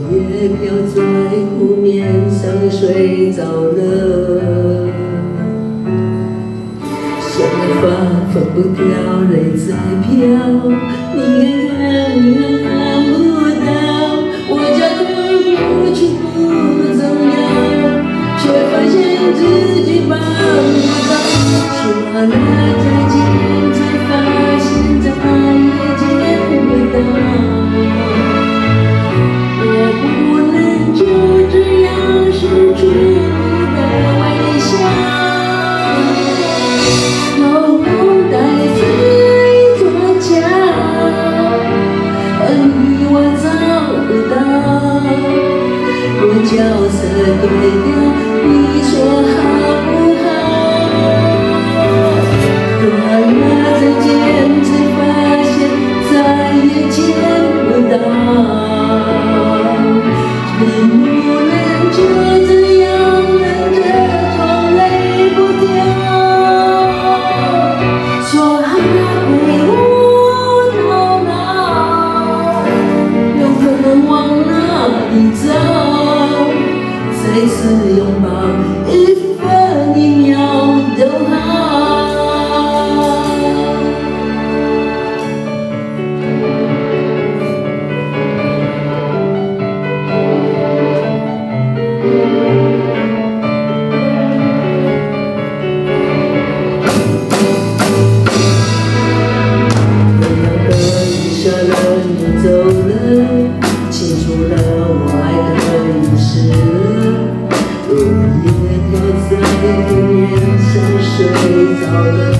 叶飘在湖面上，睡着了。想法放不掉，泪在飘。你看不到，我假装过去不重要，却发现自己办不到。说了再见，才发现再也见不到。 角色对调，你说好不好？断了再见，才发现再也见不到。能不能就这样忍着痛泪不掉？说好陪我到老，有可能往哪里走？ 再次拥抱，一分一秒都好。两个雨下了，你走了，清楚了我爱的意思。 落叶飘在湖面上，睡着了。